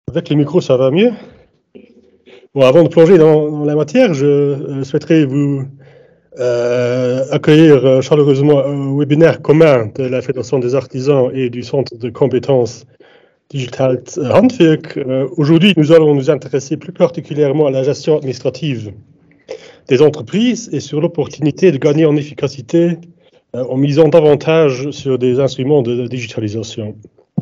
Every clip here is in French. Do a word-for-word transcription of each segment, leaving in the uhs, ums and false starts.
Avec le micro, ça va mieux. Bon, avant de plonger dans, dans la matière, je euh, souhaiterais vous euh, accueillir euh, chaleureusement au webinaire commun de la Fédération des artisans et du Centre de compétences Digital Handwerk. Euh, Aujourd'hui, nous allons nous intéresser plus particulièrement à la gestion administrative des entreprises et sur l'opportunité de gagner en efficacité euh, en misant davantage sur des instruments de digitalisation.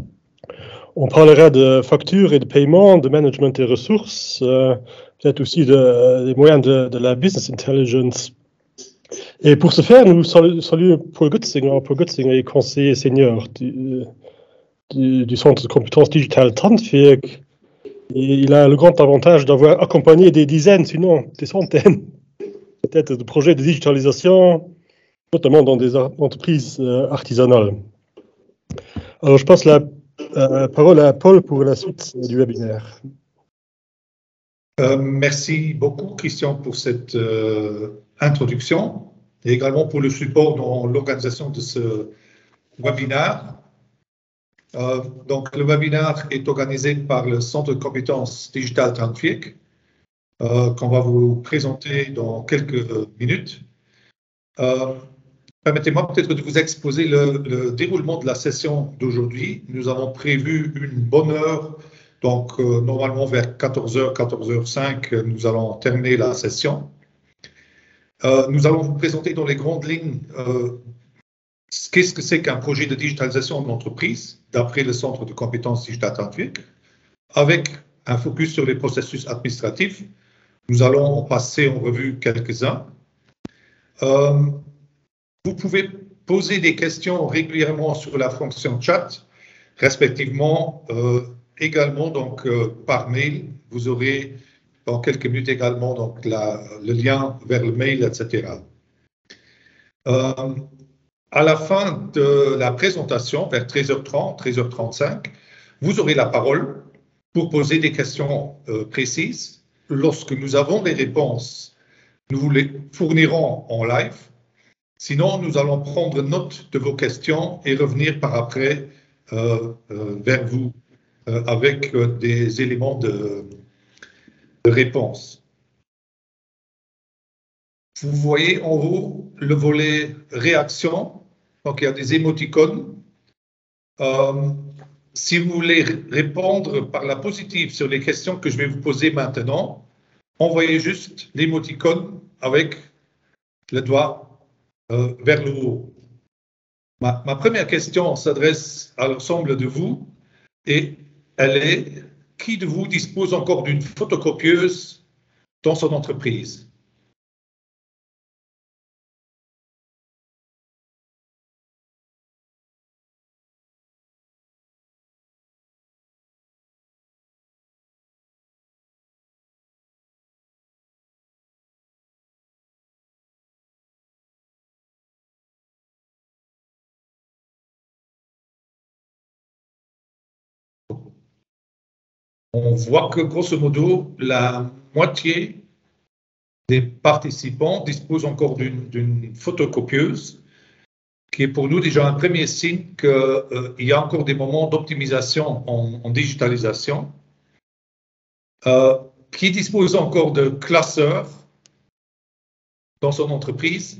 On parlera de factures et de paiement, de management des ressources, euh, peut-être aussi de, des moyens de, de la business intelligence. Et pour ce faire, nous saluons Paul Götzinger. Paul Götzinger est conseiller senior du, du, du Centre de compétences Digital Handwerk. Et il a le grand avantage d'avoir accompagné des dizaines, sinon des centaines, peut-être de projets de digitalisation, notamment dans des entreprises euh, artisanales. Alors, je passe la euh, parole à Paul pour la suite du webinaire. Euh, merci beaucoup, Christian, pour cette euh, introduction et également pour le support dans l'organisation de ce webinaire. Euh, donc, le webinaire est organisé par le Centre de compétences Digital Handwerk, euh, qu'on va vous présenter dans quelques minutes. Euh, Permettez-moi peut-être de vous exposer le, le déroulement de la session d'aujourd'hui. Nous avons prévu une bonne heure. Donc, euh, normalement, vers quatorze heures, quatorze heures cinq, nous allons terminer la session. Euh, nous allons vous présenter dans les grandes lignes euh, qu'est-ce que c'est qu'un projet de digitalisation de l'entreprise, d'après le Centre de compétences Digital Handwerk, avec un focus sur les processus administratifs. Nous allons en passer en revue quelques-uns. Euh, vous pouvez poser des questions régulièrement sur la fonction chat, respectivement, euh, également donc euh, par mail. Vous aurez dans quelques minutes également donc la, le lien vers le mail, et cetera. Euh, à la fin de la présentation, vers treize heures trente, treize heures trente-cinq, vous aurez la parole pour poser des questions euh, précises. Lorsque nous avons les réponses, nous vous les fournirons en live. Sinon, nous allons prendre note de vos questions et revenir par après euh, euh, vers vous euh, avec euh, des éléments de, de réponse. Vous voyez en haut le volet réaction. Donc, il y a des émoticônes. Euh, si vous voulez répondre par la positive sur les questions que je vais vous poser maintenant, envoyez juste l'émoticône avec le doigt euh, vers le haut. Ma, ma première question s'adresse à l'ensemble de vous et elle est: qui de vous dispose encore d'une photocopieuse dans son entreprise? On voit que, grosso modo, la moitié des participants disposent encore d'une photocopieuse, qui est pour nous déjà un premier signe qu'il euh, y a encore des moments d'optimisation en, en digitalisation. Euh, qui dispose encore de classeurs dans son entreprise?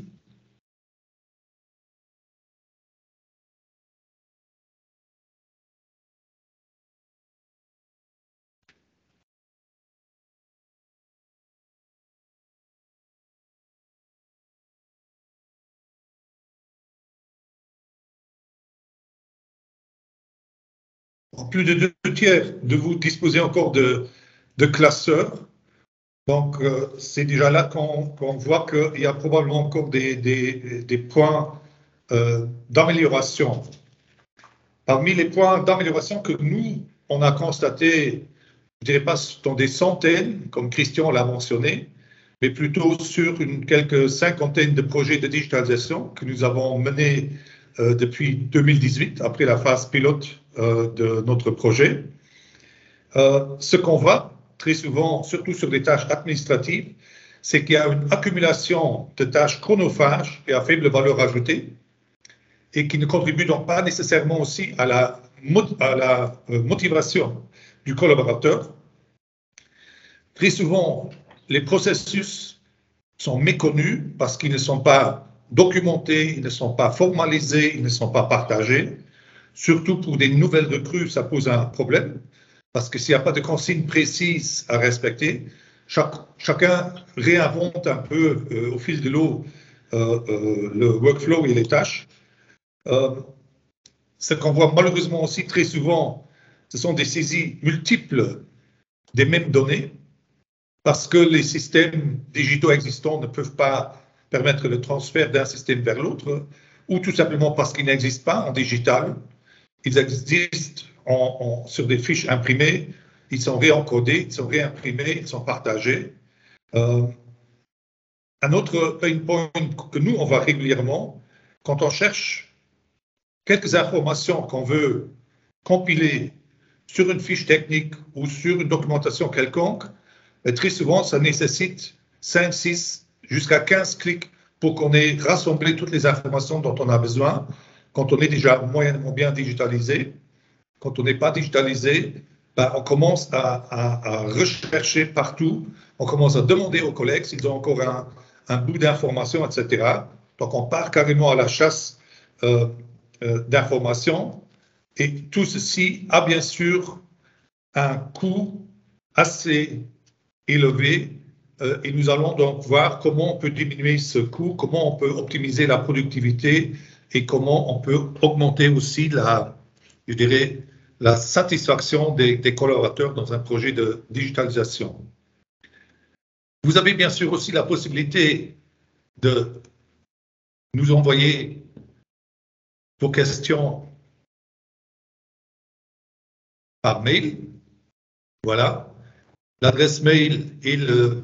Plus de deux tiers de vous disposez encore de, de classeurs. Donc, euh, c'est déjà là qu'on qu'on voit qu'il y a probablement encore des, des, des points euh, d'amélioration. Parmi les points d'amélioration que nous, on a constaté, je ne dirais pas dans des centaines, comme Christian l'a mentionné, mais plutôt sur une, quelques cinquantaines de projets de digitalisation que nous avons menés euh, depuis deux mille dix-huit, après la phase pilote euh, de notre projet. Euh, ce qu'on voit très souvent, surtout sur les tâches administratives, c'est qu'il y a une accumulation de tâches chronophages et à faible valeur ajoutée, et qui ne contribuent donc pas nécessairement aussi à la, à la motivation du collaborateur. Très souvent, les processus sont méconnus parce qu'ils ne sont pas documentés, ils ne sont pas formalisés, ils ne sont pas partagés. Surtout pour des nouvelles recrues, ça pose un problème parce que s'il n'y a pas de consignes précises à respecter, chaque, chacun réinvente un peu euh, au fil de l'eau euh, euh, le workflow et les tâches. Euh, ce qu'on voit malheureusement aussi très souvent, ce sont des saisies multiples des mêmes données parce que les systèmes digitaux existants ne peuvent pas permettre le transfert d'un système vers l'autre ou tout simplement parce qu'ils n'existent pas en digital. Ils existent en, en, sur des fiches imprimées, ils sont réencodés, ils sont réimprimés, ils sont partagés. Euh, un autre pain point que nous, on voit régulièrement, quand on cherche quelques informations qu'on veut compiler sur une fiche technique ou sur une documentation quelconque, très souvent, ça nécessite cinq, six, jusqu'à quinze clics pour qu'on ait rassemblé toutes les informations dont on a besoin quand on est déjà moyennement bien digitalisé. Quand on n'est pas digitalisé, ben, on commence à, à, à rechercher partout, on commence à demander aux collègues s'ils ont encore un, un bout d'information, et cetera. Donc, on part carrément à la chasse euh, euh, d'informations. Et tout ceci a bien sûr un coût assez élevé. Euh, et nous allons donc voir comment on peut diminuer ce coût, comment on peut optimiser la productivité et comment on peut augmenter aussi la, je dirais, la satisfaction des, des collaborateurs dans un projet de digitalisation. Vous avez bien sûr aussi la possibilité de nous envoyer vos questions par mail. Voilà. L'adresse mail et le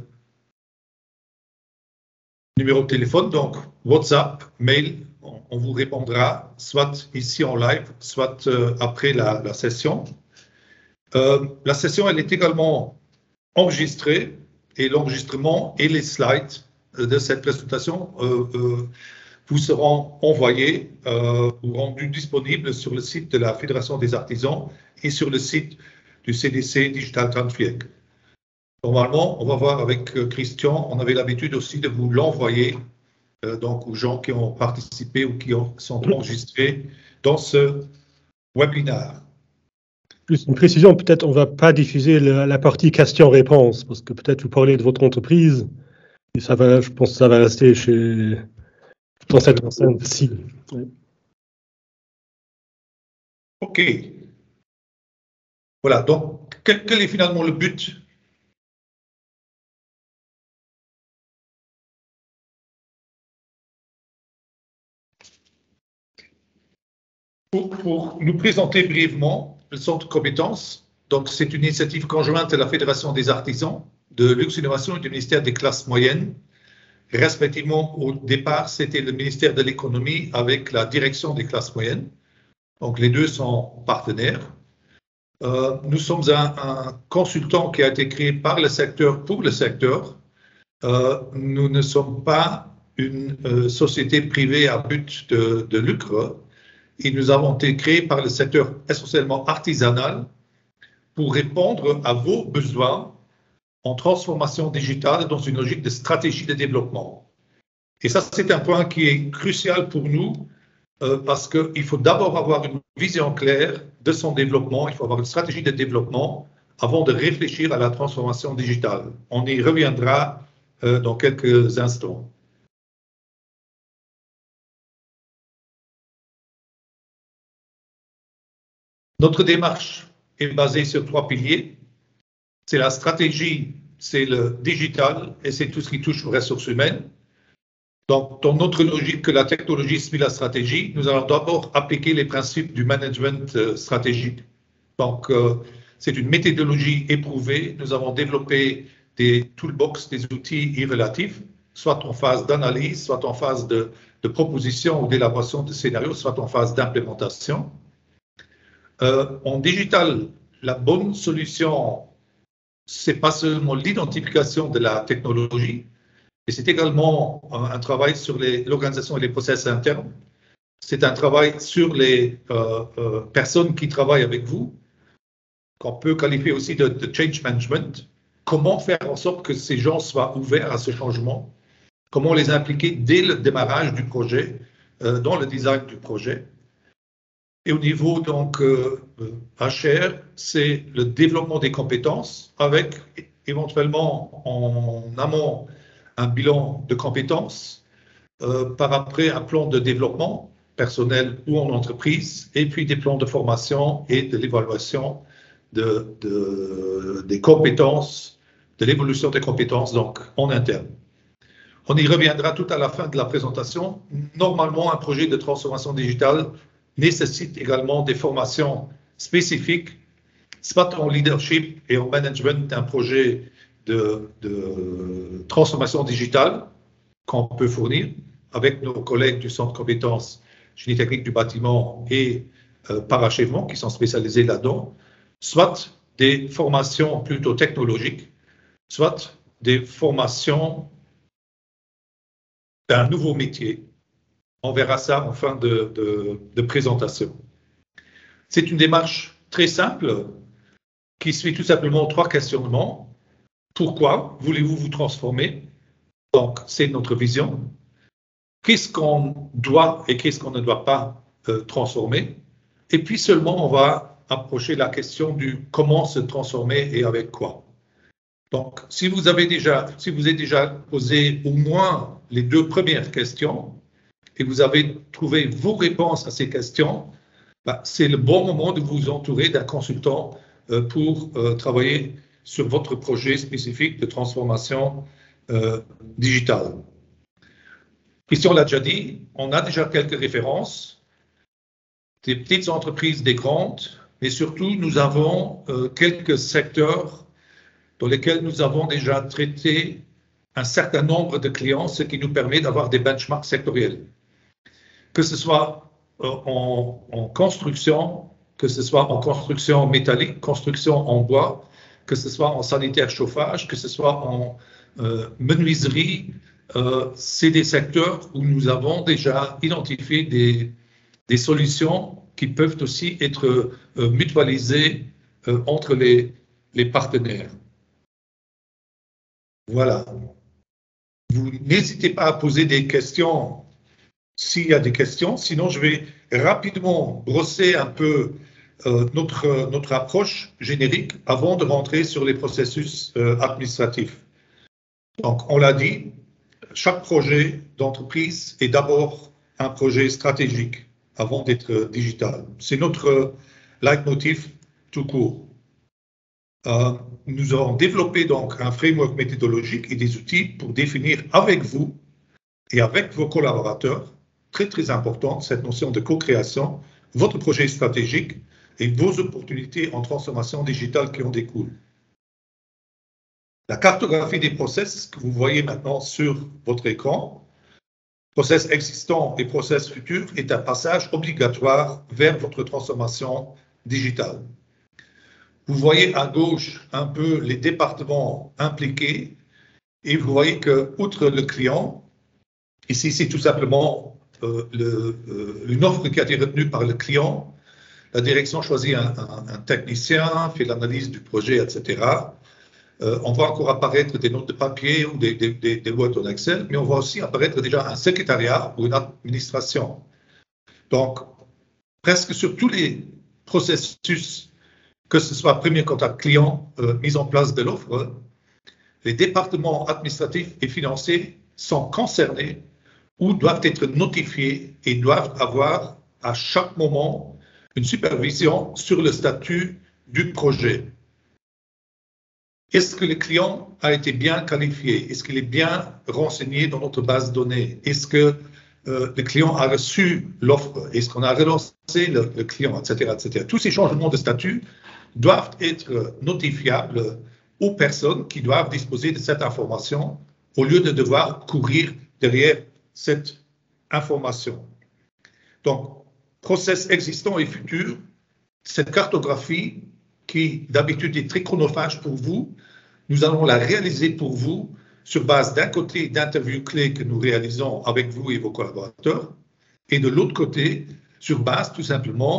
numéro de téléphone, donc WhatsApp, mail, on, on vous répondra, soit ici en live, soit euh, après la, la session. Euh, la session, elle est également enregistrée et l'enregistrement et les slides de cette présentation euh, euh, vous seront envoyés euh, ou rendus disponibles sur le site de la Fédération des artisans et sur le site du C D C Digital Transfierk. Normalement, on va voir avec Christian, on avait l'habitude aussi de vous l'envoyer euh, donc aux gens qui ont participé ou qui ont, sont enregistrés dans ce webinaire. Plus une précision, peut-être on ne va pas diffuser la, la partie questions-réponses, parce que peut-être vous parlez de votre entreprise, et ça va, je pense que ça va rester chez, dans cette enceinte-ci. Oui. OK. Voilà, donc quel, quel est finalement le but ? Pour, pour nous présenter brièvement le centre de compétences, donc c'est une initiative conjointe de la Fédération des artisans, de Lux Innovation et du ministère des classes moyennes. Respectivement, au départ, c'était le ministère de l'économie avec la direction des classes moyennes. Donc les deux sont partenaires. Euh, nous sommes un, un consultant qui a été créé par le secteur pour le secteur. Euh, nous ne sommes pas une euh, société privée à but de, de lucre. Et nous avons été créés par le secteur essentiellement artisanal pour répondre à vos besoins en transformation digitale dans une logique de stratégie de développement. Et ça, c'est un point qui est crucial pour nous euh, parce qu'il faut d'abord avoir une vision claire de son développement, il faut avoir une stratégie de développement avant de réfléchir à la transformation digitale. On y reviendra euh, dans quelques instants. Notre démarche est basée sur trois piliers. C'est la stratégie, c'est le digital et c'est tout ce qui touche aux ressources humaines. Donc, dans notre logique que la technologie suit la stratégie, nous allons d'abord appliquer les principes du management euh, stratégique. Donc, euh, c'est une méthodologie éprouvée. Nous avons développé des toolbox, des outils irrélatifs, soit en phase d'analyse, soit en phase de, de proposition ou d'élaboration de scénarios, soit en phase d'implémentation. Euh, en digital, la bonne solution, c'est pas seulement l'identification de la technologie, mais c'est également un, un travail sur l'organisation et les process internes. C'est un travail sur les euh, euh, personnes qui travaillent avec vous. qu'on peut qualifier aussi de, de change management. Comment faire en sorte que ces gens soient ouverts à ce changement? Comment les impliquer dès le démarrage du projet, euh, dans le design du projet? Et au niveau donc euh, H R, c'est le développement des compétences avec éventuellement en amont un bilan de compétences, euh, par après un plan de développement personnel ou en entreprise, et puis des plans de formation et de l'évaluation de, de, des compétences, de l'évolution des compétences donc en interne. On y reviendra tout à la fin de la présentation. Normalement, un projet de transformation digitale nécessite également des formations spécifiques, soit en leadership et en management d'un projet de, de transformation digitale qu'on peut fournir avec nos collègues du Centre de compétences génie technique du bâtiment et euh, parachèvement qui sont spécialisés là-dedans, soit des formations plutôt technologiques, soit des formations d'un nouveau métier. On verra ça en fin de, de, de présentation. C'est une démarche très simple qui suit tout simplement trois questionnements. Pourquoi voulez-vous vous transformer? Donc, c'est notre vision. Qu'est-ce qu'on doit et qu'est-ce qu'on ne doit pas euh, transformer? Et puis seulement, on va approcher la question du comment se transformer et avec quoi. Donc, si vous avez déjà, si vous avez déjà posé au moins les deux premières questions et vous avez trouvé vos réponses à ces questions, bah, c'est le bon moment de vous entourer d'un consultant euh, pour euh, travailler sur votre projet spécifique de transformation euh, digitale. Christian l'a déjà dit, on a déjà quelques références, des petites entreprises, des grandes, mais surtout nous avons euh, quelques secteurs dans lesquels nous avons déjà traité un certain nombre de clients, ce qui nous permet d'avoir des benchmarks sectoriels. Que ce soit euh, en, en construction, que ce soit en construction métallique, construction en bois, que ce soit en sanitaire chauffage, que ce soit en euh, menuiserie, euh, c'est des secteurs où nous avons déjà identifié des, des solutions qui peuvent aussi être euh, mutualisées euh, entre les, les partenaires. Voilà. Vous n'hésitez pas à poser des questions s'il y a des questions. Sinon, je vais rapidement brosser un peu euh, notre, notre approche générique avant de rentrer sur les processus euh, administratifs. Donc, on l'a dit, chaque projet d'entreprise est d'abord un projet stratégique avant d'être digital. C'est notre leitmotiv tout court. Euh, nous avons développé donc un framework méthodologique et des outils pour définir avec vous et avec vos collaborateurs, très très important, cette notion de co-création, votre projet stratégique et vos opportunités en transformation digitale qui en découlent. La cartographie des process que vous voyez maintenant sur votre écran, process existants et process futurs, est un passage obligatoire vers votre transformation digitale. Vous voyez à gauche un peu les départements impliqués et vous voyez que, outre le client, ici c'est tout simplement euh, le, euh, une offre qui a été retenue par le client. La direction choisit un, un, un technicien, fait l'analyse du projet, et cetera. Euh, on voit encore apparaître des notes de papier ou des, des, des, des boîtes en Excel, mais on voit aussi apparaître déjà un secrétariat ou une administration. Donc, presque sur tous les processus, que ce soit premier contact client, euh, mise en place de l'offre, les départements administratifs et financiers sont concernés ou doivent être notifiés et doivent avoir à chaque moment une supervision sur le statut du projet. Est-ce que le client a été bien qualifié? Est-ce qu'il est bien renseigné dans notre base de données? Est-ce que euh, le client a reçu l'offre? Est-ce qu'on a relancé le, le client, et cetera, et cetera. Tous ces changements de statut doivent être notifiables aux personnes qui doivent disposer de cette information au lieu de devoir courir derrière cette information. Donc, process existant et futur, cette cartographie qui d'habitude est très chronophage pour vous, nous allons la réaliser pour vous sur base d'un côté d'interviews clés que nous réalisons avec vous et vos collaborateurs et de l'autre côté sur base tout simplement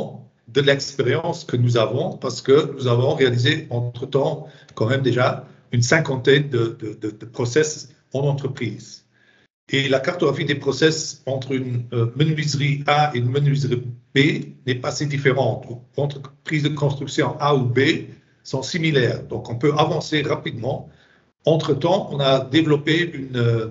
de l'expérience que nous avons, parce que nous avons réalisé entre-temps quand même déjà une cinquantaine de, de, de, de process en entreprise. Et la cartographie des process entre une euh, menuiserie A et une menuiserie B n'est pas si différente. Entreprises de construction A ou B sont similaires, donc on peut avancer rapidement. Entre-temps, on a développé une,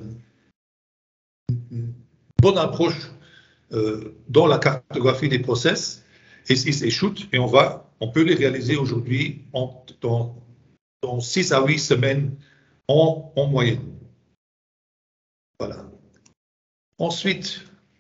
une bonne approche euh, dans la cartographie des process, et six et shoot, et on, va, on peut les réaliser aujourd'hui dans, dans six à huit semaines en, en moyenne. Voilà. Ensuite,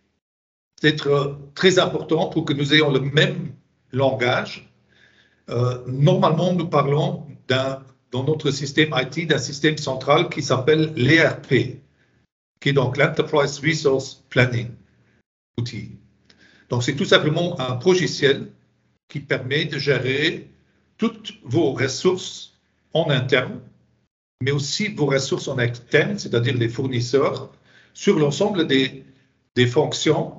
c'est très important pour que nous ayons le même langage. Euh, normalement, nous parlons dans notre système I T d'un système central qui s'appelle l'E R P, qui est donc l'Enterprise Resource Planning outil. Donc, c'est tout simplement un logiciel qui permet de gérer toutes vos ressources en interne, mais aussi vos ressources en externe, c'est-à-dire les fournisseurs, sur l'ensemble des, des fonctions,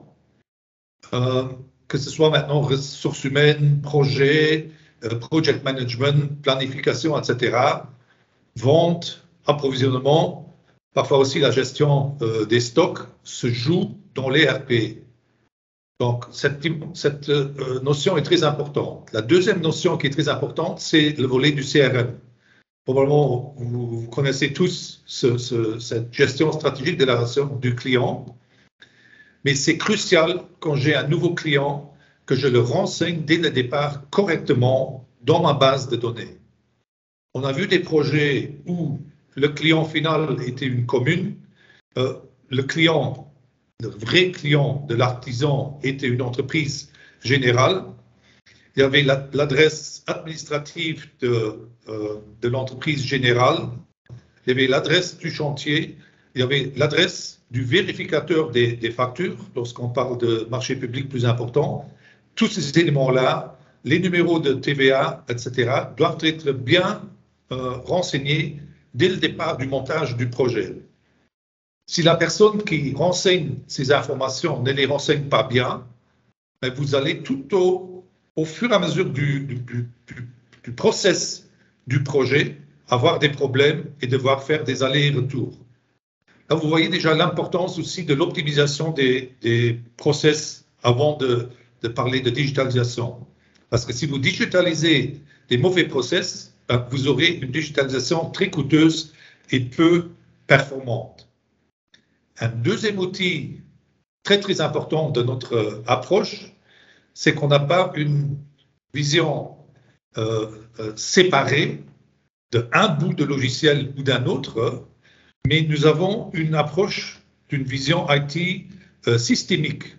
euh, que ce soit maintenant ressources humaines, projets, euh, project management, planification, et cetera, vente, approvisionnement, parfois aussi la gestion euh, des stocks se joue dans l'E R P. Donc, cette, cette euh, notion est très importante. La deuxième notion qui est très importante, c'est le volet du C R M. Probablement, vous, vous connaissez tous ce, ce, cette gestion stratégique de la relation du client, mais c'est crucial quand j'ai un nouveau client que je le renseigne dès le départ correctement dans ma base de données. On a vu des projets où le client final était une commune, euh, le client, le vrai client de l'artisan était une entreprise générale. Il y avait l'adresse administrative de, euh, de l'entreprise générale, il y avait l'adresse du chantier, il y avait l'adresse du vérificateur des, des factures, lorsqu'on parle de marché public plus important. Tous ces éléments-là, les numéros de T V A, et cetera, doivent être bien euh, renseignés dès le départ du montage du projet. Si la personne qui renseigne ces informations ne les renseigne pas bien, vous allez tout au, au fur et à mesure du, du, du, du process du projet avoir des problèmes et devoir faire des allers-retours. Là, vous voyez déjà l'importance aussi de l'optimisation des, des process avant de, de parler de digitalisation. Parce que si vous digitalisez des mauvais process, ben, vous aurez une digitalisation très coûteuse et peu performante. Un deuxième outil très très important de notre approche, c'est qu'on n'a pas une vision euh, euh, séparée d'un bout de logiciel ou d'un autre, mais nous avons une approche d'une vision I T euh, systémique.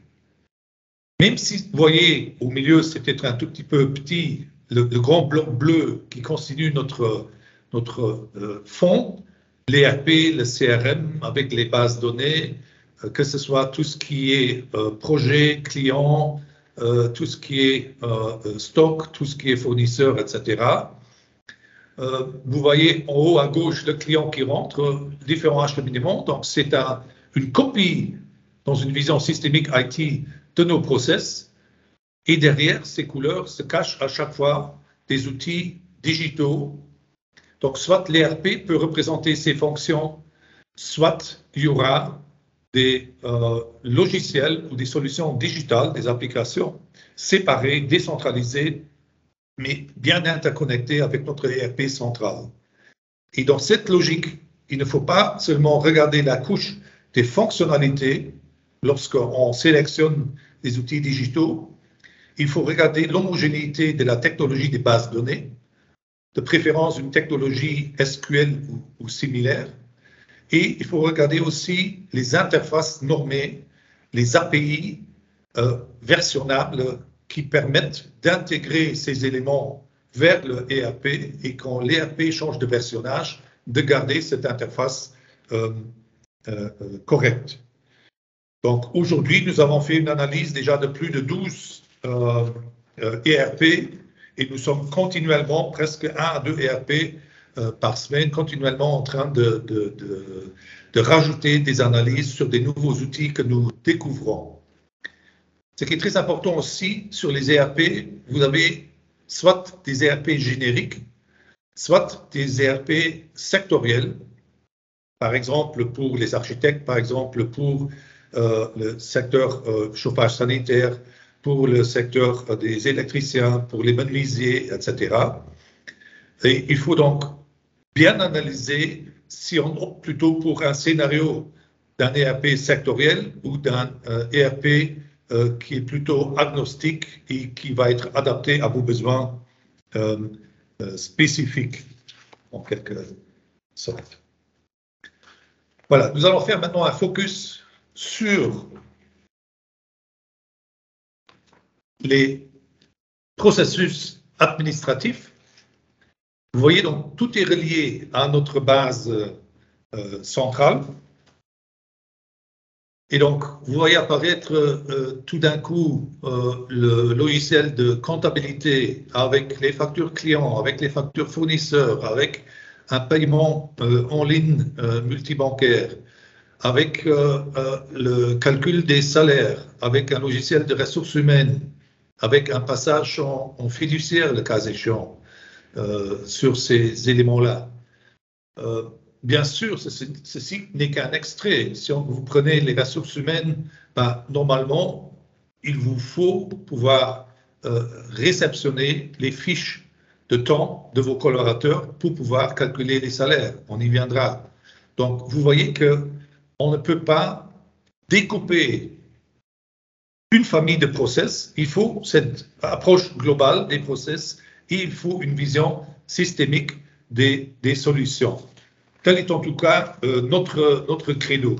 Même si, vous voyez, au milieu, c'est peut-être un tout petit peu petit, le, le grand bloc bleu qui constitue notre, notre euh, fond, l'E R P, le C R M, avec les bases données, euh, que ce soit tout ce qui est euh, projet, client, euh, tout ce qui est euh, stock, tout ce qui est fournisseur, et cetera. Euh, vous voyez en haut à gauche le client qui rentre, différents acheminements. Donc, c'est un, une copie dans une vision systémique I T de nos process. Et derrière ces couleurs se cachent à chaque fois des outils digitaux. Donc, soit l'E R P peut représenter ces fonctions, soit il y aura des euh, logiciels ou des solutions digitales, des applications séparées, décentralisées, mais bien interconnectées avec notre E R P central. Et dans cette logique, il ne faut pas seulement regarder la couche des fonctionnalités lorsqu'on sélectionne les outils digitaux, il faut regarder l'homogénéité de la technologie des bases de données, de préférence une technologie S Q L ou, ou similaire, et il faut regarder aussi les interfaces normées, les A P I euh, versionnables qui permettent d'intégrer ces éléments vers le E R P et quand l'E R P change de versionnage, de garder cette interface euh, euh, correcte. Donc aujourd'hui, nous avons fait une analyse déjà de plus de douze euh, euh, E R P et nous sommes continuellement, presque un à deux E R P euh, par semaine, continuellement en train de, de, de, de rajouter des analyses sur des nouveaux outils que nous découvrons. Ce qui est très important aussi sur les E R P, vous avez soit des E R P génériques, soit des E R P sectoriels, par exemple pour les architectes, par exemple pour euh, le secteur euh, chauffage sanitaire, pour le secteur euh, des électriciens, pour les menuisiers, et cetera. Et il faut donc bien analyser si on opte plutôt pour un scénario d'un E R P sectoriel ou d'un euh, E R P euh, qui est plutôt agnostique et qui va être adapté à vos besoins euh, euh, spécifiques, en quelque sorte. Voilà, nous allons faire maintenant un focus sur les processus administratifs. Vous voyez donc, tout est relié à notre base euh, centrale. Et donc, vous voyez apparaître euh, tout d'un coup euh, le logiciel de comptabilité avec les factures clients, avec les factures fournisseurs, avec un paiement euh, en ligne euh, multibancaire, avec euh, euh, le calcul des salaires, avec un logiciel de ressources humaines, avec un passage en, en fiduciaire, le cas échéant, euh, sur ces éléments-là. Euh, bien sûr, ceci, ceci n'est qu'un extrait. Si on, vous prenez les ressources humaines, ben, normalement, il vous faut pouvoir euh, réceptionner les fiches de temps de vos collaborateurs pour pouvoir calculer les salaires. On y viendra. Donc, vous voyez qu'on ne peut pas découper une famille de process. Il faut cette approche globale des process et il faut une vision systémique des, des solutions. Tel est en tout cas euh, notre, notre credo.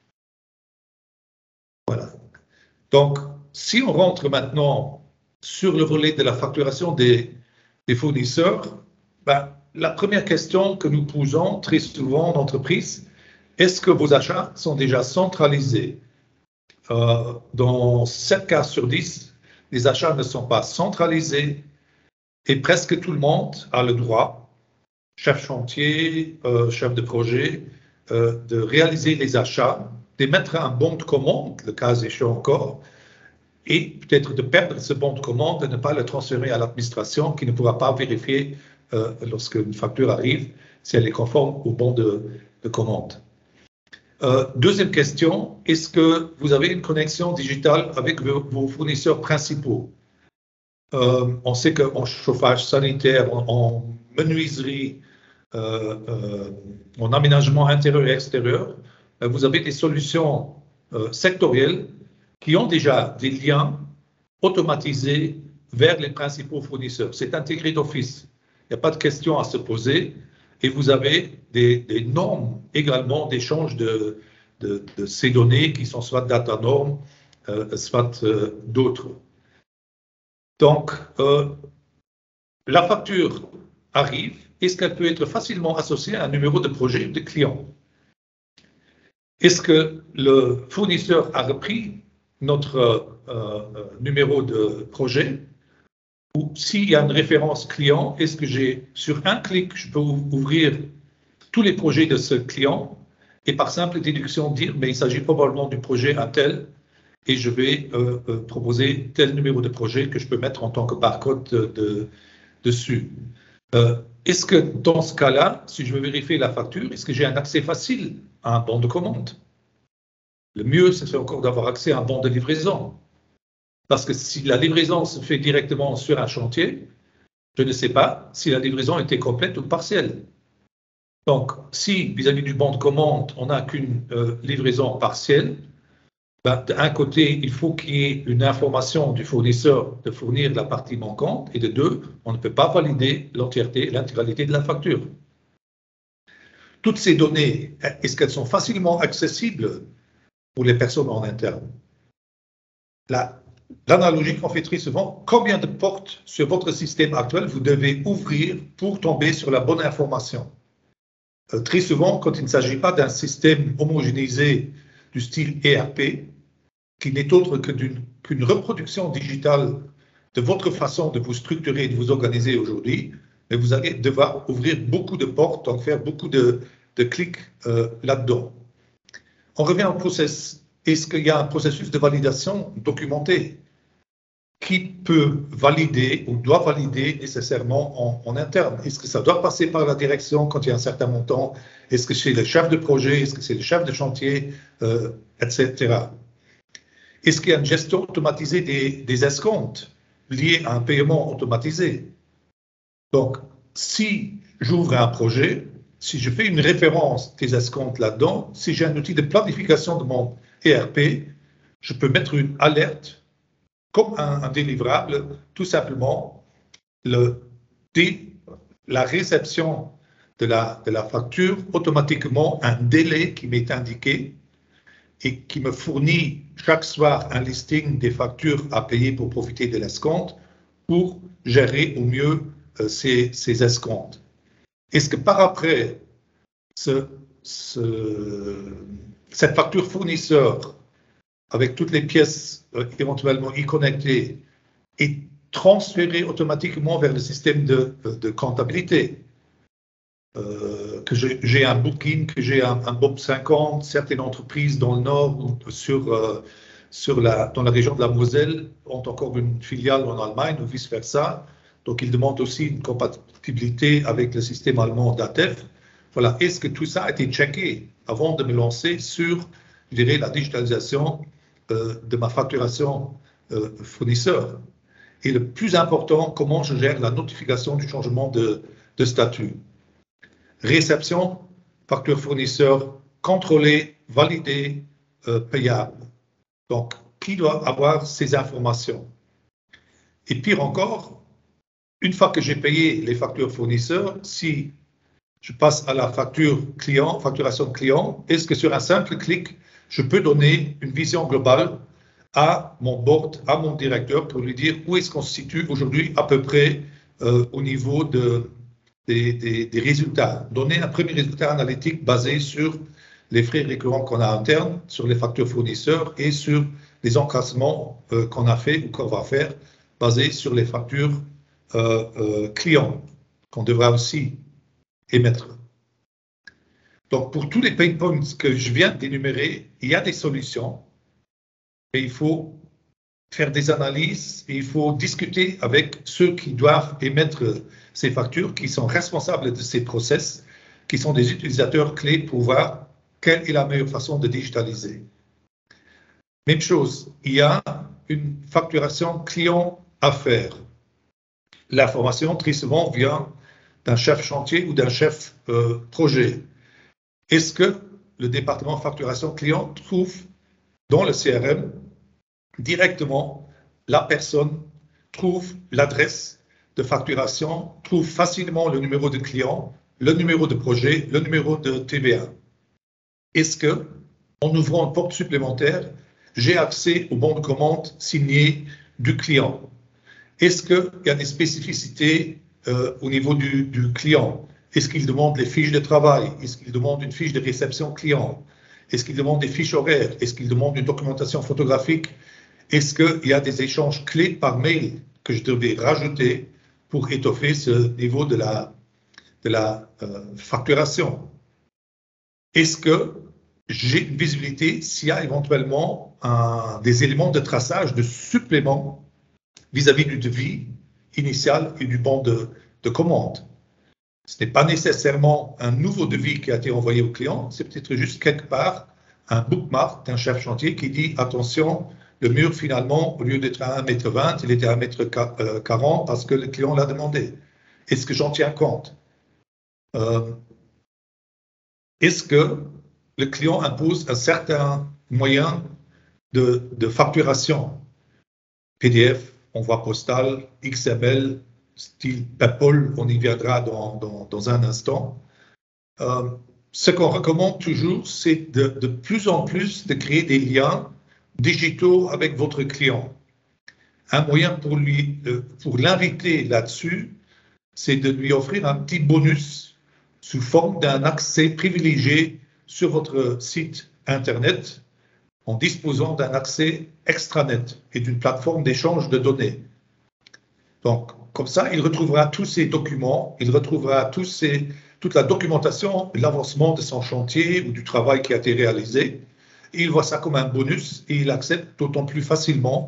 Voilà. Donc, si on rentre maintenant sur le volet de la facturation des, des fournisseurs, ben, la première question que nous posons très souvent en entreprise, est-ce que vos achats sont déjà centralisés? euh, Dans sept cas sur dix, les achats ne sont pas centralisés et presque tout le monde a le droit, chef chantier, euh, chef de projet, euh, de réaliser les achats, d'émettre un bon de commande, le cas échéant encore, et peut-être de perdre ce bon de commande, de ne pas le transférer à l'administration qui ne pourra pas vérifier euh, lorsqu'une facture arrive si elle est conforme au bon de, de commande. Euh, deuxième question, est-ce que vous avez une connexion digitale avec vos, vos fournisseurs principaux? euh, On sait qu'en chauffage sanitaire, en, en menuiserie, euh, euh, en aménagement intérieur et extérieur, euh, vous avez des solutions euh, sectorielles qui ont déjà des liens automatisés vers les principaux fournisseurs. C'est intégré d'office. Il n'y a pas de question à se poser. Et vous avez des, des normes également d'échange de, de, de ces données qui sont soit data normes, euh, soit euh, d'autres. Donc, euh, la facture arrive. Est-ce qu'elle peut être facilement associée à un numéro de projet de client? Est-ce que le fournisseur a repris notre euh, numéro de projet? Ou s'il y a une référence client, est-ce que j'ai, sur un clic, je peux ouvrir tous les projets de ce client et par simple déduction dire, mais il s'agit probablement du projet un tel et je vais euh, euh, proposer tel numéro de projet que je peux mettre en tant que barcode de, de, dessus. Euh, est-ce que dans ce cas-là, si je veux vérifier la facture, est-ce que j'ai un accès facile à un bon de commande? Le mieux, c'est encore d'avoir accès à un bon de livraison. Parce que si la livraison se fait directement sur un chantier, je ne sais pas si la livraison était complète ou partielle. Donc, si vis-à-vis du bon de commande, on n'a qu'une euh, livraison partielle, ben, d'un côté, il faut qu'il y ait une information du fournisseur de fournir la partie manquante, et de deux, on ne peut pas valider l'entièreté, l'intégralité de la facture. Toutes ces données, est-ce qu'elles sont facilement accessibles pour les personnes en interne? La L'analogie qu'on fait très souvent, combien de portes sur votre système actuel vous devez ouvrir pour tomber sur la bonne information? euh, Très souvent, quand il ne s'agit pas d'un système homogénéisé du style E R P, qui n'est autre que d'une qu'une reproduction digitale de votre façon de vous structurer et de vous organiser aujourd'hui, mais vous allez devoir ouvrir beaucoup de portes, donc faire beaucoup de, de clics euh, là-dedans. On revient au process. Est-ce qu'il y a un processus de validation documenté? qui peut valider ou doit valider nécessairement en, en interne? Est-ce que ça doit passer par la direction quand il y a un certain montant? Est-ce que c'est le chef de projet? Est-ce que c'est le chef de chantier, euh, et cetera. Est-ce qu'il y a une gestion automatisée des, des escomptes liés à un paiement automatisé? Donc, si j'ouvre un projet, si je fais une référence des escomptes là-dedans, si j'ai un outil de planification de mon E R P, je peux mettre une alerte comme un, un délivrable, tout simplement, le, la réception de la, de la facture, automatiquement un délai qui m'est indiqué et qui me fournit chaque soir un listing des factures à payer pour profiter de l'escompte pour gérer au mieux euh, ces, ces escomptes. Est-ce que par après, ce, ce, cette facture fournisseur, avec toutes les pièces euh, éventuellement y connectées, est transférée automatiquement vers le système de, de comptabilité? Euh, que j'ai un booking, que j'ai un, un Bob cinquante, certaines entreprises dans le Nord ou sur, euh, sur la, dans la région de la Moselle ont encore une filiale en Allemagne ou vice-versa. Donc, ils demandent aussi une compatibilité avec le système allemand d'A T E F. Voilà, est-ce que tout ça a été checké avant de me lancer sur, je dirais, la digitalisation euh, de ma facturation euh, fournisseur? Et le plus important, comment je gère la notification du changement de, de statut? Réception, facture fournisseur, contrôlée, validée, euh, payable. Donc, qui doit avoir ces informations? Et pire encore, une fois que j'ai payé les factures fournisseurs, si je passe à la facture client, facturation client, est-ce que sur un simple clic, je peux donner une vision globale à mon board, à mon directeur, pour lui dire où est-ce qu'on se situe aujourd'hui à peu près euh, au niveau de Des, des, des résultats, donner un premier résultat analytique basé sur les frais récurrents qu'on a internes, sur les factures fournisseurs et sur les encassements euh, qu'on a fait ou qu'on va faire basés sur les factures euh, euh, clients qu'on devra aussi émettre. Donc, pour tous les pain points que je viens d'énumérer, il y a des solutions, mais il faut faire des analyses et il faut discuter avec ceux qui doivent émettre ces factures, qui sont responsables de ces process, qui sont des utilisateurs clés pour voir quelle est la meilleure façon de digitaliser. Même chose, il y a une facturation client à faire. L'information, très souvent, vient d'un chef chantier ou d'un chef euh, projet. Est-ce que le département facturation client trouve dans le C R M directement la personne, trouve l'adresse de facturation, trouve facilement le numéro de client, le numéro de projet, le numéro de T V A? Est-ce que, en ouvrant une porte supplémentaire, j'ai accès au bon de commande signé du client? Est-ce qu'il y a des spécificités euh, au niveau du, du client? Est-ce qu'il demande les fiches de travail? Est-ce qu'il demande une fiche de réception client? Est-ce qu'il demande des fiches horaires? Est-ce qu'il demande une documentation photographique? Est-ce qu'il y a des échanges clés par mail que je devais rajouter pour étoffer ce niveau de la, de la euh, facturation? Est-ce que j'ai une visibilité s'il y a éventuellement un, des éléments de traçage, de supplément vis-à-vis du devis initial et du bon de, de commande? Ce n'est pas nécessairement un nouveau devis qui a été envoyé au client, c'est peut-être juste quelque part un bookmark d'un chef chantier qui dit attention, le mur finalement, au lieu d'être à un mètre vingt, il était à un mètre quarante parce que le client l'a demandé. Est-ce que j'en tiens compte? euh, Est-ce que le client impose un certain moyen de, de facturation? P D F, envoi postal, X M L, style PayPal, on y viendra dans, dans, dans un instant. Euh, ce qu'on recommande toujours, c'est de, de plus en plus de créer des liens digitaux avec votre client. Un moyen pour lui, pour l'inviter là-dessus, c'est de lui offrir un petit bonus sous forme d'un accès privilégié sur votre site Internet en disposant d'un accès extranet et d'une plateforme d'échange de données. Donc, comme ça, il retrouvera tous ses documents, il retrouvera tous ses, toute la documentation, l'avancement de son chantier ou du travail qui a été réalisé. Et il voit ça comme un bonus et il accepte d'autant plus facilement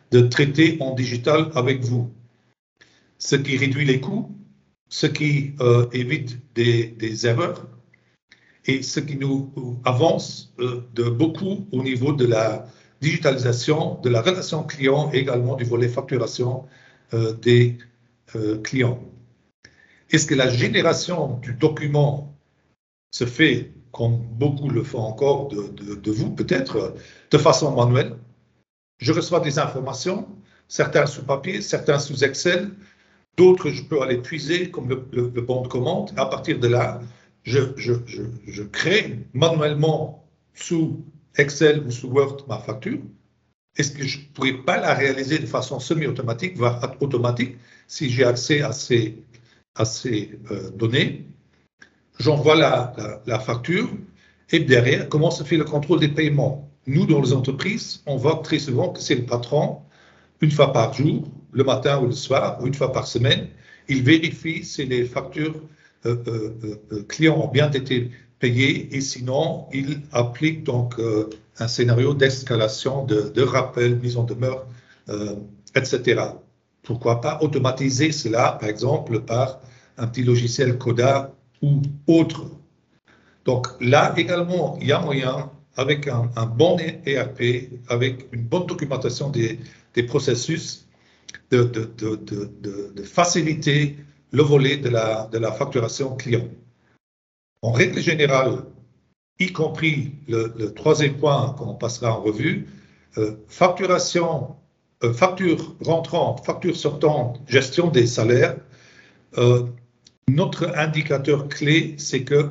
de traiter en digital avec vous. Ce qui réduit les coûts, ce qui euh, évite des, des erreurs et ce qui nous avance euh, de beaucoup au niveau de la digitalisation, de la relation client et également du volet facturation euh, des euh, clients. Est-ce que la génération du document se fait, comme beaucoup le font encore de, de, de vous peut-être, de façon manuelle? Je reçois des informations, certains sous papier, certains sous Excel, d'autres je peux aller puiser comme le, le, le bon de commande. À partir de là, je, je, je, je crée manuellement sous Excel ou sous Word ma facture. Est-ce que je ne pourrais pas la réaliser de façon semi-automatique, voire automatique, si j'ai accès à ces, à ces euh, données? J'envoie la, la, la facture et derrière, comment se fait le contrôle des paiements? Nous, dans les entreprises, on voit très souvent que c'est le patron, une fois par jour, le matin ou le soir, ou une fois par semaine, il vérifie si les factures euh, euh, euh, clients ont bien été payées et sinon, il applique donc euh, un scénario d'escalation, de, de rappel, mise en demeure, euh, et cetera. Pourquoi pas automatiser cela, par exemple, par un petit logiciel Coda ou autre. Donc là également, il y a moyen, avec un, un bon E R P, avec une bonne documentation des, des processus, de, de, de, de, de faciliter le volet de la, de la facturation client. En règle générale, y compris le, le troisième point qu'on passera en revue, euh, facturation, euh, facture rentrante, facture sortante, gestion des salaires, euh, notre indicateur clé, c'est que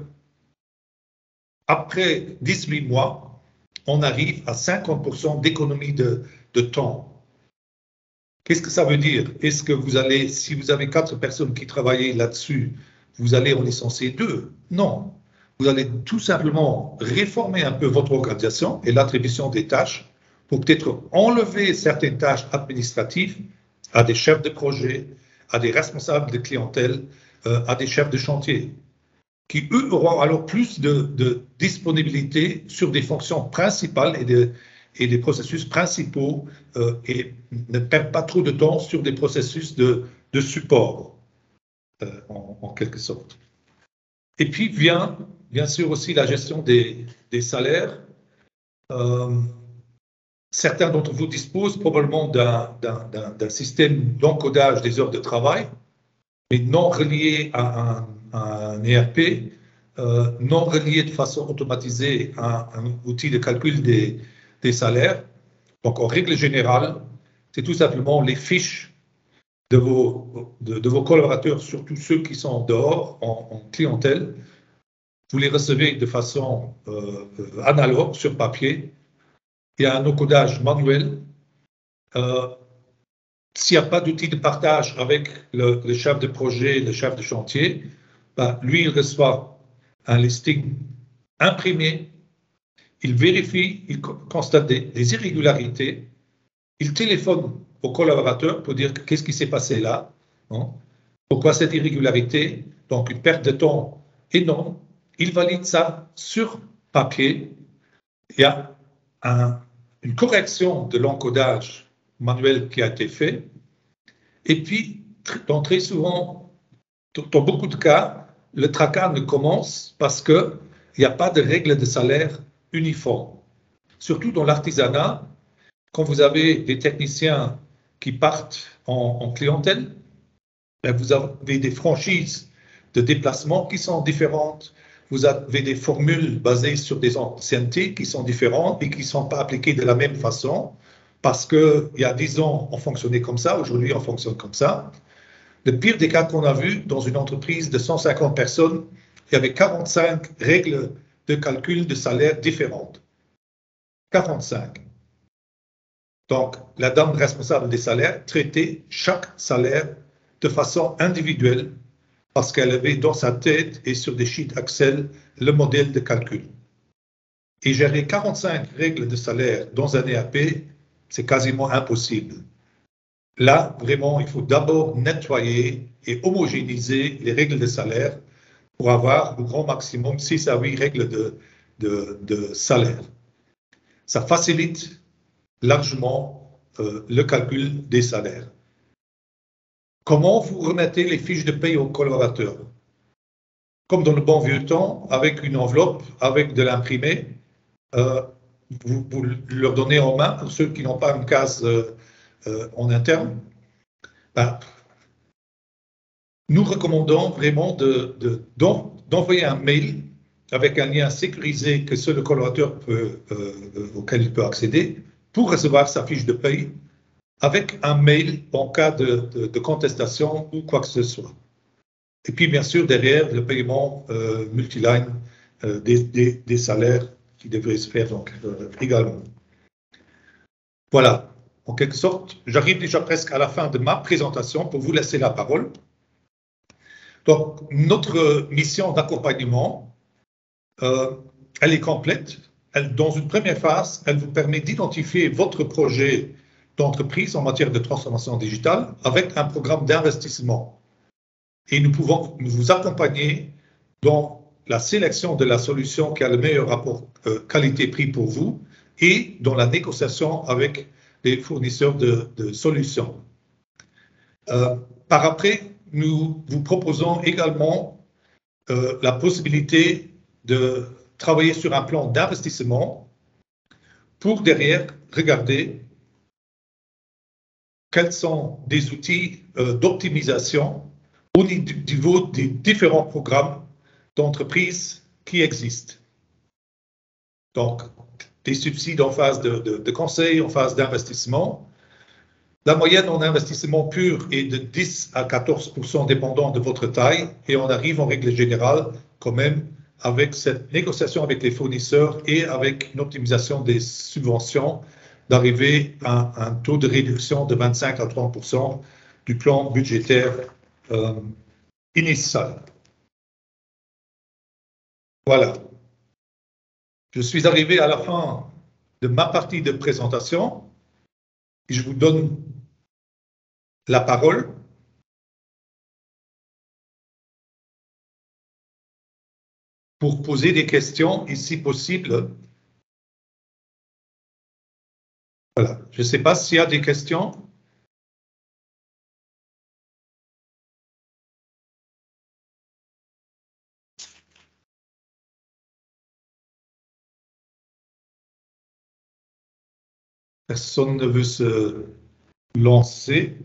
après dix-huit mois, on arrive à cinquante pour cent d'économie de, de temps. Qu'est-ce que ça veut dire? Est-ce que vous allez, si vous avez quatre personnes qui travaillent là-dessus, vous allez en licencier deux? Non. Vous allez tout simplement réformer un peu votre organisation et l'attribution des tâches pour peut-être enlever certaines tâches administratives à des chefs de projet, à des responsables de clientèle, euh, à des chefs de chantier, qui, eux, auront alors plus de, de disponibilité sur des fonctions principales et, de, et des processus principaux euh, et ne perdent pas trop de temps sur des processus de, de support, euh, en, en quelque sorte. Et puis vient, bien sûr, aussi la gestion des, des salaires. Euh, certains d'entre vous disposent probablement d'un système d'encodage des heures de travail, mais non relié à un un E R P, euh, non relié de façon automatisée à un outil de calcul des, des salaires. Donc, en règle générale, c'est tout simplement les fiches de vos, de, de vos collaborateurs, surtout ceux qui sont dehors, en, en clientèle. Vous les recevez de façon euh, analogue, sur papier. Il y a un encodage manuel. Euh, S'il n'y a pas d'outil de partage avec le, le chef de projet, le chef de chantier, ben, lui, il reçoit un listing imprimé, il vérifie, il constate des, des irrégularités, il téléphone au collaborateur pour dire qu'est-ce qui s'est passé là, hein, pourquoi cette irrégularité, donc une perte de temps énorme, il valide ça sur papier, il y a un, une correction de l'encodage manuel qui a été fait, et puis, dans très souvent, dans beaucoup de cas, le tracas ne commence parce qu'il n'y a pas de règle de salaire uniforme. Surtout dans l'artisanat, quand vous avez des techniciens qui partent en, en clientèle, ben vous avez des franchises de déplacement qui sont différentes, vous avez des formules basées sur des anciennetés qui sont différentes et qui ne sont pas appliquées de la même façon, parce qu'il y a dix ans, on fonctionnait comme ça, aujourd'hui, on fonctionne comme ça. Le pire des cas qu'on a vu, dans une entreprise de cent cinquante personnes, il y avait quarante-cinq règles de calcul de salaire différentes. quarante-cinq. Donc, la dame responsable des salaires traitait chaque salaire de façon individuelle parce qu'elle avait dans sa tête et sur des sheets Excel le modèle de calcul. Et gérer quarante-cinq règles de salaire dans un E R P, c'est quasiment impossible. Là, vraiment, il faut d'abord nettoyer et homogénéiser les règles de salaire pour avoir au grand maximum six à huit règles de, de, de salaire. Ça facilite largement euh, le calcul des salaires. Comment vous remettez les fiches de paye aux collaborateurs? Comme dans le bon vieux temps, avec une enveloppe, avec de l'imprimé, euh, vous, vous leur donnez en main pour ceux qui n'ont pas une case euh, euh, en interne. Ben, nous recommandons vraiment de, de, d'envoyer un mail avec un lien sécurisé que seul le collaborateur peut, euh, auquel il peut accéder pour recevoir sa fiche de paye avec un mail en cas de, de, de contestation ou quoi que ce soit. Et puis, bien sûr, derrière, le paiement euh, multiline euh, des, des, des salaires qui devraient se faire donc, euh, également. Voilà, en quelque sorte, j'arrive déjà presque à la fin de ma présentation pour vous laisser la parole. Donc, notre mission d'accompagnement, euh, elle est complète. Elle, dans une première phase, elle vous permet d'identifier votre projet d'entreprise en matière de transformation digitale avec un programme d'investissement. Et nous pouvons vous accompagner dans la sélection de la solution qui a le meilleur rapport euh, qualité-prix pour vous et dans la négociation avec les fournisseurs de, de solutions. Euh, par après, nous vous proposons également euh, la possibilité de travailler sur un plan d'investissement pour derrière regarder quels sont des outils euh, d'optimisation au niveau des différents programmes d'entreprise qui existent. Donc, des subsides en phase de, de, de conseil, en phase d'investissement. La moyenne en investissement pur est de dix à quatorze pour cent dépendant de votre taille et on arrive en règle générale quand même avec cette négociation avec les fournisseurs et avec une optimisation des subventions d'arriver à un taux de réduction de vingt-cinq à trente pour cent du plan budgétaire euh, initial. Voilà. Je suis arrivé à la fin de ma partie de présentation et je vous donne la parole. Pour poser des questions et si possible. Voilà. Je ne sais pas s'il y a des questions. Personne ne veut se lancer.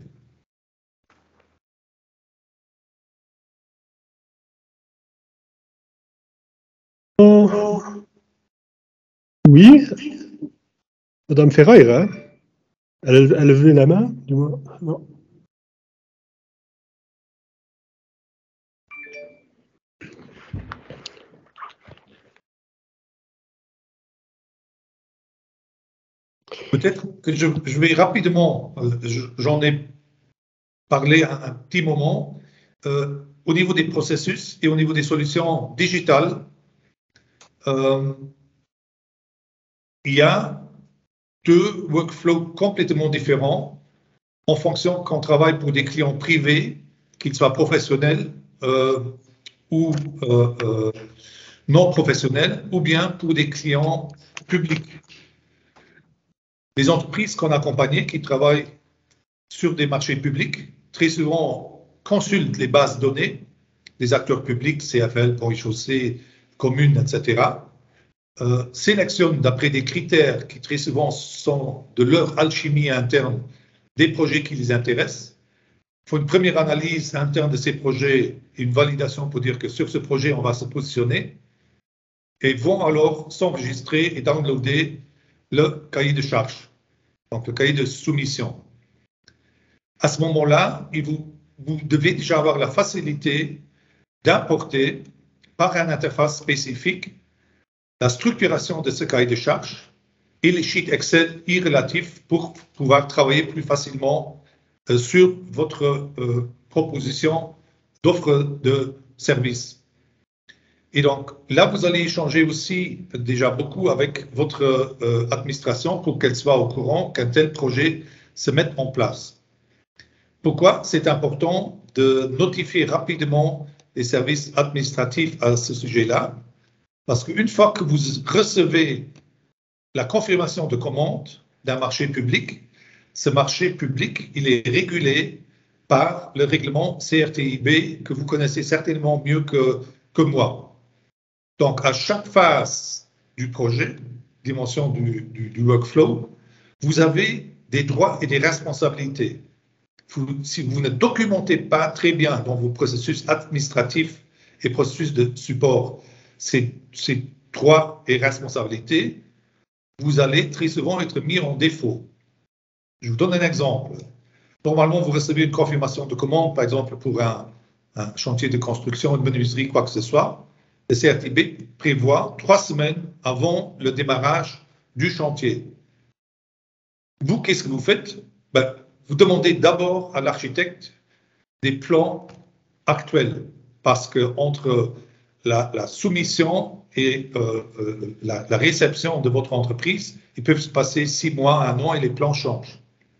Oui, Madame Ferreira, elle, elle a levé la main, du moins. Non. Peut-être que je, je vais rapidement, euh, j'en ai parlé un, un petit moment, euh, au niveau des processus et au niveau des solutions digitales, euh, il y a deux workflows complètement différents en fonction qu'on travaille pour des clients privés, qu'ils soient professionnels euh, ou euh, euh, non professionnels, ou bien pour des clients publics. Les entreprises qu'on accompagne qui travaillent sur des marchés publics, très souvent consultent les bases de données des acteurs publics, C F L, Pont et Chaussée, communes, et cetera, euh, sélectionnent d'après des critères qui très souvent sont de leur alchimie interne des projets qui les intéressent, font une première analyse interne de ces projets, une validation pour dire que sur ce projet, on va se positionner, et vont alors s'enregistrer et downloader le cahier de charge, donc le cahier de soumission. À ce moment-là, vous, vous devez déjà avoir la facilité d'importer par une interface spécifique la structuration de ce cahier de charge et les sheets Excel y relatifs pour pouvoir travailler plus facilement euh, sur votre euh, proposition d'offre de service. Et donc là, vous allez échanger aussi déjà beaucoup avec votre euh, administration pour qu'elle soit au courant qu'un tel projet se mette en place. Pourquoi c'est important de notifier rapidement les services administratifs à ce sujet-là? Parce qu'une fois que vous recevez la confirmation de commande d'un marché public, ce marché public, il est régulé par le règlement C R T I B que vous connaissez certainement mieux que, que moi. Donc, à chaque phase du projet, dimension du, du, du workflow, vous avez des droits et des responsabilités. Vous, si vous ne documentez pas très bien dans vos processus administratifs et processus de support ces, ces droits et responsabilités, vous allez très souvent être mis en défaut. Je vous donne un exemple. Normalement, vous recevez une confirmation de commande, par exemple, pour un, un chantier de construction, une menuiserie, quoi que ce soit. Le C R T I B prévoit trois semaines avant le démarrage du chantier. Vous, qu'est-ce que vous faites? Ben, vous demandez d'abord à l'architecte des plans actuels, parce que entre la, la soumission et euh, euh, la, la réception de votre entreprise, il peut se passer six mois, un an et les plans changent.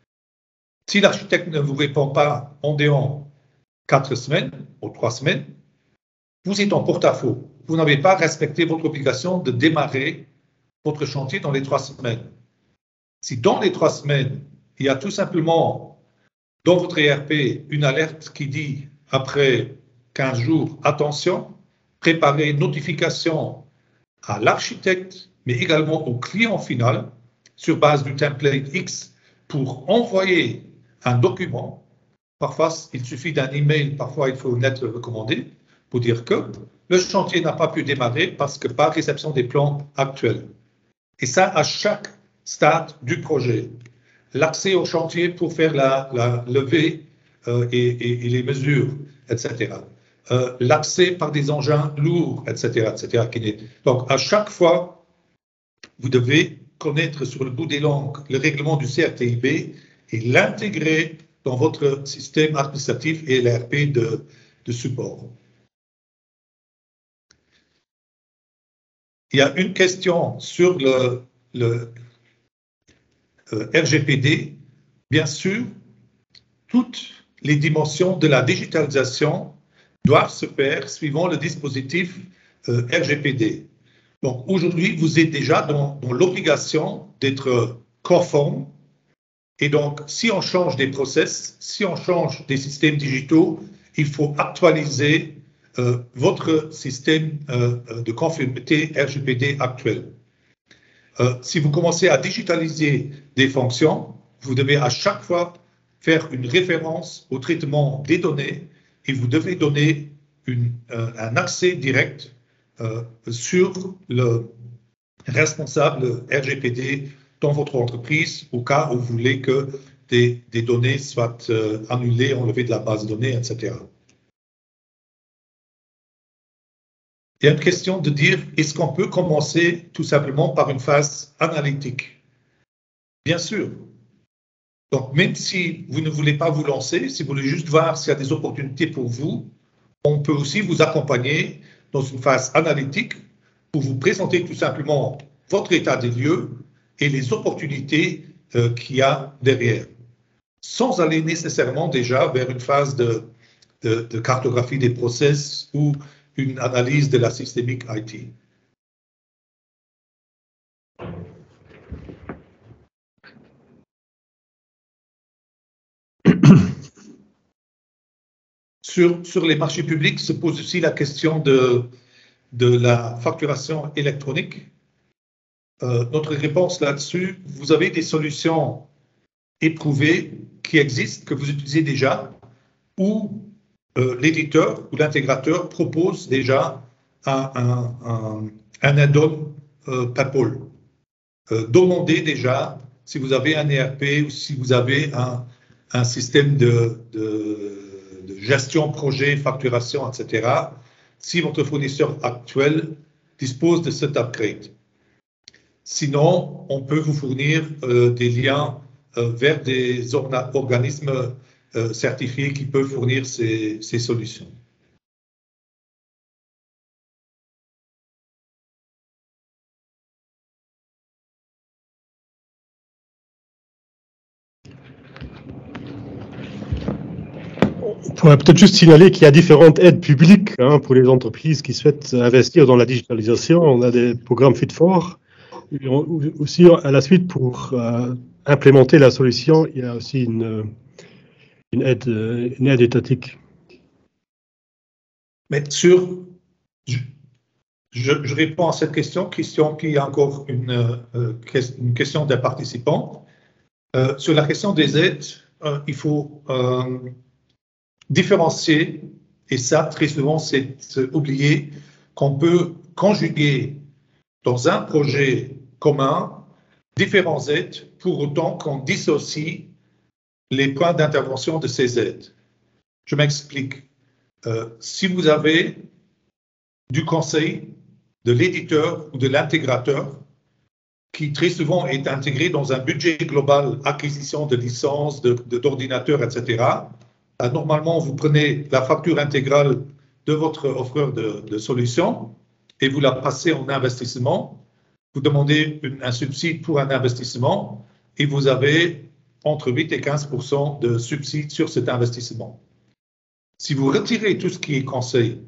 Si l'architecte ne vous répond pas en déant quatre semaines ou trois semaines, vous êtes en porte-à-faux. Vous n'avez pas respecté votre obligation de démarrer votre chantier dans les trois semaines. Si dans les trois semaines, il y a tout simplement dans votre E R P une alerte qui dit après quinze jours, attention, préparez une notification à l'architecte, mais également au client final sur base du template X pour envoyer un document. Parfois, il suffit d'un email, parfois il faut une lettre recommandée pour dire que le chantier n'a pas pu démarrer parce que pas réception des plans actuels. Et ça à chaque stade du projet. L'accès au chantier pour faire la, la levée euh, et, et, et les mesures, et cetera. Euh, l'accès par des engins lourds, et cetera, et cetera. Donc, à chaque fois, vous devez connaître sur le bout des langues le règlement du C R T I B et l'intégrer dans votre système administratif et l'E R P de, de support. Il y a une question sur le, le euh, R G P D. Bien sûr, toutes les dimensions de la digitalisation doivent se faire suivant le dispositif euh, R G P D. Donc aujourd'hui, vous êtes déjà dans, dans l'obligation d'être conforme. Et donc, si on change des process, si on change des systèmes digitaux, il faut actualiser euh, votre système euh, de conformité R G P D actuel. Euh, si vous commencez à digitaliser des fonctions, vous devez à chaque fois faire une référence au traitement des données et vous devez donner une, euh, un accès direct euh, sur le responsable R G P D dans votre entreprise au cas où vous voulez que des, des données soient euh, annulées, enlevées de la base de données, et cetera. Il y a une question de dire, est-ce qu'on peut commencer tout simplement par une phase analytique? Bien sûr. Donc, même si vous ne voulez pas vous lancer, si vous voulez juste voir s'il y a des opportunités pour vous, on peut aussi vous accompagner dans une phase analytique pour vous présenter tout simplement votre état des lieux et les opportunités euh, qu'il y a derrière, sans aller nécessairement déjà vers une phase de, de, de cartographie des process ou une analyse de la systémique I T. Sur, sur les marchés publics se pose aussi la question de, de la facturation électronique. Euh, notre réponse là-dessus, vous avez des solutions éprouvées qui existent, que vous utilisez déjà, où euh, l'éditeur ou l'intégrateur propose déjà un, un, un, un add-on euh, PayPal. Euh, demandez déjà si vous avez un E R P ou si vous avez un, un système de, de, de gestion projet, facturation, et cetera, si votre fournisseur actuel dispose de cet upgrade. Sinon, on peut vous fournir euh, des liens euh, vers des organismes euh, certifiés qui peuvent fournir ces, ces solutions. On pourrait peut-être juste signaler qu'il y a différentes aides publiques hein, pour les entreprises qui souhaitent investir dans la digitalisation. On a des programmes Fit for, et on, aussi à la suite pour euh, implémenter la solution, il y a aussi une, une, aide, une aide étatique. Mais sur, je, je, je réponds à cette question, question qui est encore une, euh, une question d'un participant. Euh, sur la question des aides, euh, il faut euh, différencier, et ça, très souvent, c'est oublié, qu'on peut conjuguer dans un projet commun différentes aides pour autant qu'on dissocie les points d'intervention de ces aides. Je m'explique. Euh, si vous avez du conseil de l'éditeur ou de l'intégrateur qui très souvent est intégré dans un budget global, acquisition de licences, de, de, d'ordinateurs, et cetera, euh, normalement, vous prenez la facture intégrale de votre offreur de, de solutions et vous la passez en investissement. Vous demandez une, un subside pour un investissement et vous avez entre huit et quinze pour cent de subside sur cet investissement. Si vous retirez tout ce qui est conseil,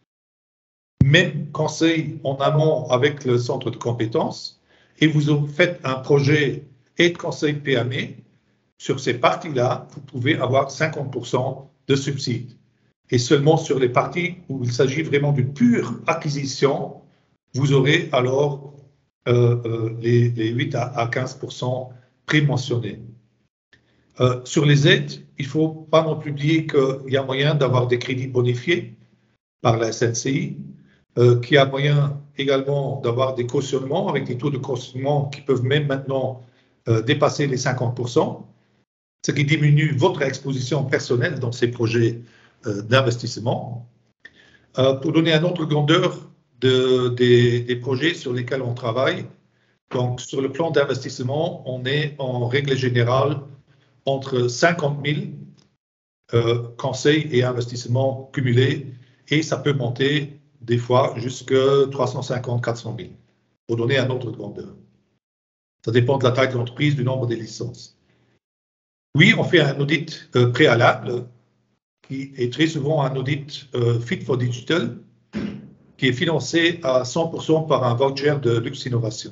même conseil en amont avec le centre de compétences, et vous faites un projet et de conseil P M E, sur ces parties-là, vous pouvez avoir cinquante pour cent de subside. Et seulement sur les parties où il s'agit vraiment d'une pure acquisition, vous aurez alors euh, euh, les, les huit à quinze pour cent prémentionnés. Euh, sur les aides, il ne faut pas non plus oublier qu'il y a moyen d'avoir des crédits bonifiés par la S N C I, euh, qu'il y a moyen également d'avoir des cautionnements avec des taux de cautionnement qui peuvent même maintenant euh, dépasser les cinquante pour cent, ce qui diminue votre exposition personnelle dans ces projets euh, d'investissement. Euh, pour donner un autre grandeur de, des, des projets sur lesquels on travaille, donc sur le plan d'investissement, on est en règle générale entre cinquante mille euh, conseils et investissements cumulés, et ça peut monter des fois jusqu'à trois cent cinquante à quatre cent mille, pour donner un autre grandeur. Ça dépend de la taille de l'entreprise, du nombre des licences. Oui, on fait un audit euh, préalable, qui est très souvent un audit euh, Fit for Digital, qui est financé à cent pour cent par un voucher de Lux Innovation.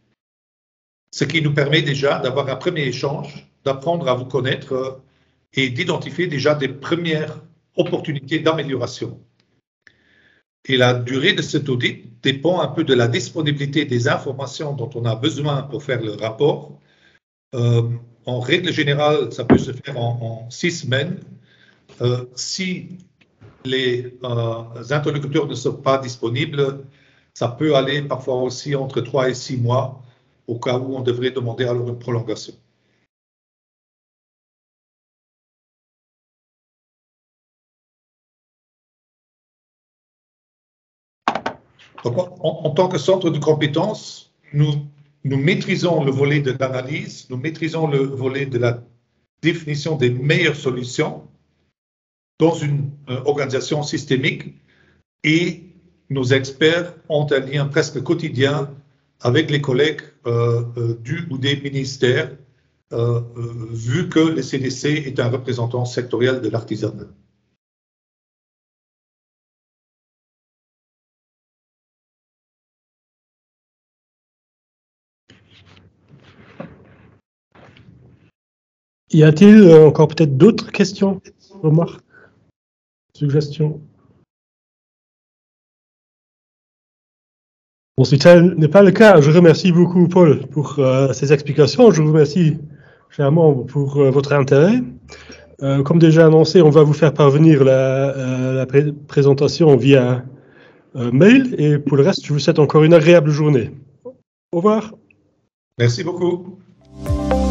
Ce qui nous permet déjà d'avoir un premier échange, d'apprendre à vous connaître euh, et d'identifier déjà des premières opportunités d'amélioration. Et la durée de cet audit dépend un peu de la disponibilité des informations dont on a besoin pour faire le rapport. Euh, en règle générale, ça peut se faire en, en six semaines. Euh, si les euh, interlocuteurs ne sont pas disponibles, ça peut aller parfois aussi entre trois et six mois, au cas où on devrait demander alors une prolongation. Donc, en, en tant que centre de compétences, nous, nous maîtrisons le volet de l'analyse, nous maîtrisons le volet de la définition des meilleures solutions dans une euh, organisation systémique, et nos experts ont un lien presque quotidien avec les collègues euh, euh, du ou des ministères, euh, euh, vu que le C D C est un représentant sectoriel de l'artisanat. Y a-t-il encore peut-être d'autres questions, remarques, suggestions? Bon, si tel n'est pas le cas, je remercie beaucoup Paul pour euh, ces explications. Je vous remercie chèrement pour euh, votre intérêt. Euh, comme déjà annoncé, on va vous faire parvenir la, euh, la pré présentation via euh, mail. Et pour le reste, je vous souhaite encore une agréable journée. Au revoir. Merci beaucoup.